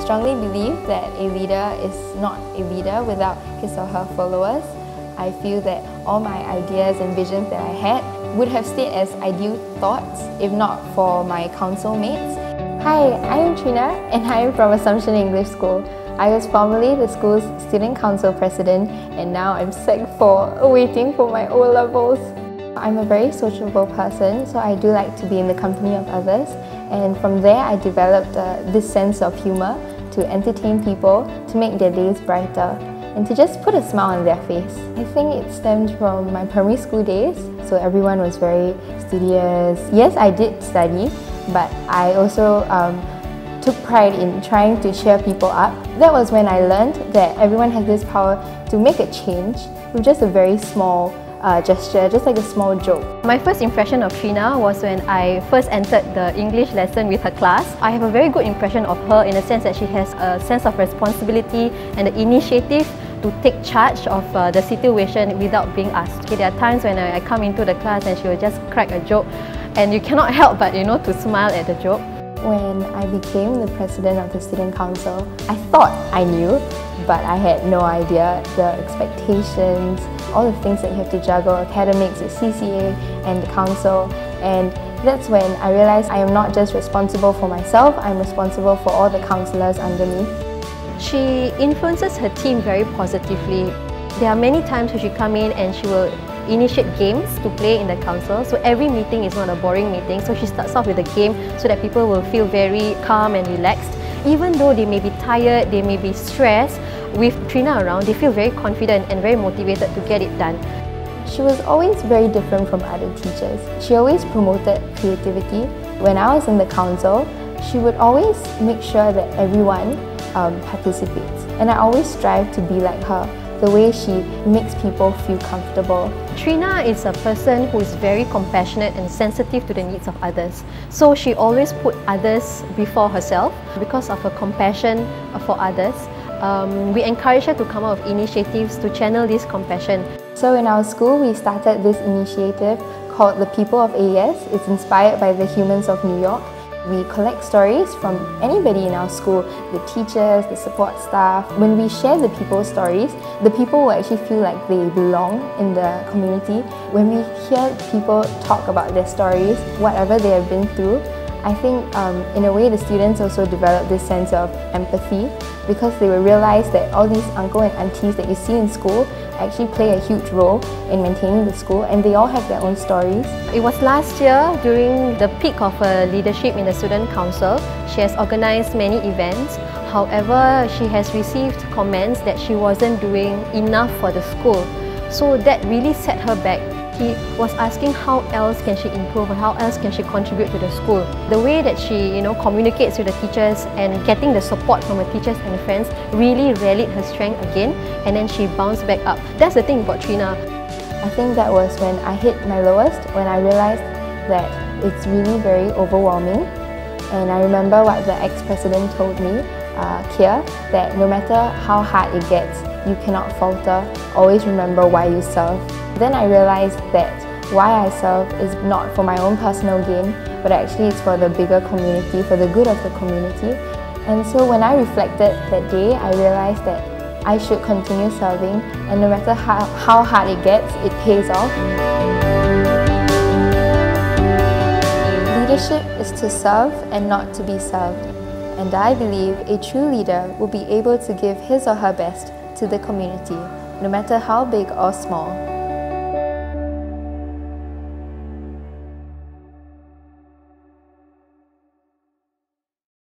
strongly believe that a leader is not a leader without his or her followers. I feel that all my ideas and visions that I had would have stayed as ideal thoughts if not for my council mates. Hi, I am Trina and I am from Assumption English School. I was formerly the school's student council president and now I'm Sec 4 waiting for my O-levels. I'm a very sociable person, so I do like to be in the company of others, and from there I developed this sense of humour to entertain people, to make their days brighter and to just put a smile on their face. I think it stemmed from my primary school days, so everyone was very studious. Yes, I did study, but I also took pride in trying to cheer people up. That was when I learned that everyone has this power to make a change with just a very small gesture, just like a small joke. My first impression of Trina was when I first entered the English lesson with her class. I have a very good impression of her in the sense that she has a sense of responsibility and the initiative to take charge of the situation without being asked. Okay, there are times when I come into the class and she will just crack a joke and you cannot help but to smile at the joke. When I became the president of the student council, I thought I knew, but I had no idea the expectations, all the things that you have to juggle, academics, the CCA and the council, and that's when I realized I am not just responsible for myself, I'm responsible for all the councillors under me. She influences her team very positively. There are many times when she comes in and she will initiate games to play in the council, so every meeting is not a boring meeting, so she starts off with a game so that people will feel very calm and relaxed. Even though they may be tired, they may be stressed, with Trina around, they feel very confident and very motivated to get it done. She was always very different from other teachers. She always promoted creativity. When I was in the council, she would always make sure that everyone participates. And I always strive to be like her, the way she makes people feel comfortable. Trina is a person who is very compassionate and sensitive to the needs of others. So she always put others before herself. Because of her compassion for others, we encourage her to come up with initiatives to channel this compassion. So in our school, we started this initiative called The People of AES. It's inspired by the Humans of New York. We collect stories from anybody in our school, the teachers, the support staff. When we share the people's stories, the people will actually feel like they belong in the community. When we hear people talk about their stories, whatever they have been through, I think in a way the students also develop this sense of empathy because they will realize that all these uncle and aunties that you see in school actually play a huge role in maintaining the school, and they all have their own stories. It was last year during the peak of her leadership in the student council. She has organized many events. However, she has received comments that she wasn't doing enough for the school. So that really set her back. He was asking how else can she improve and how else can she contribute to the school. The way that she communicates with the teachers and getting the support from her teachers and friends really rallied her strength again, and then she bounced back up. That's the thing about Trina. I think that was when I hit my lowest, when I realized that it's really very overwhelming. And I remember what the ex-president told me, Kia, that no matter how hard it gets, you cannot falter. Always remember why you serve. Then I realized that why I serve is not for my own personal gain, but actually it's for the bigger community, for the good of the community. And so when I reflected that day, I realized that I should continue serving, and no matter how hard it gets, it pays off. Leadership is to serve and not to be served. And I believe a true leader will be able to give his or her best to the community, no matter how big or small.